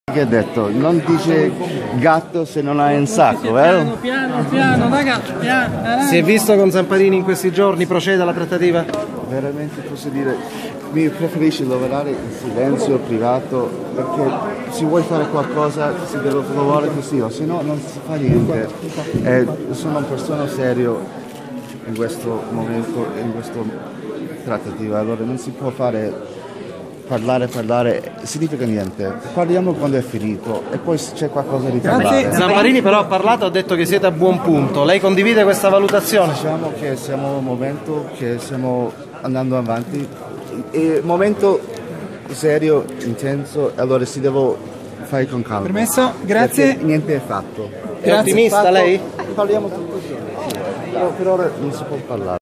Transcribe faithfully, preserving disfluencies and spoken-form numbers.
Che ha detto? Non dice gatto se non hai un sacco, vero? Piano, piano, piano, raga, piano. Si è visto con Zamparini in questi giorni, procede la trattativa? Veramente posso dire, mi preferisci lavorare in silenzio privato perché se vuoi fare qualcosa si deve lavorare così, o se no non si fa niente. E sono una persona serio in questo momento, in questa trattativa, allora non si può fare parlare, parlare, significa niente. Parliamo quando è finito e poi c'è qualcosa di parlare. Zamparini però ha parlato, ha detto che siete a buon punto. Lei condivide questa valutazione? Diciamo che siamo in un momento che stiamo andando avanti, è un momento serio, intenso, allora si deve fare con calma. Permesso, grazie. Perché niente è fatto. È ottimista lei? Parliamo tutto. Però per ora non si può parlare.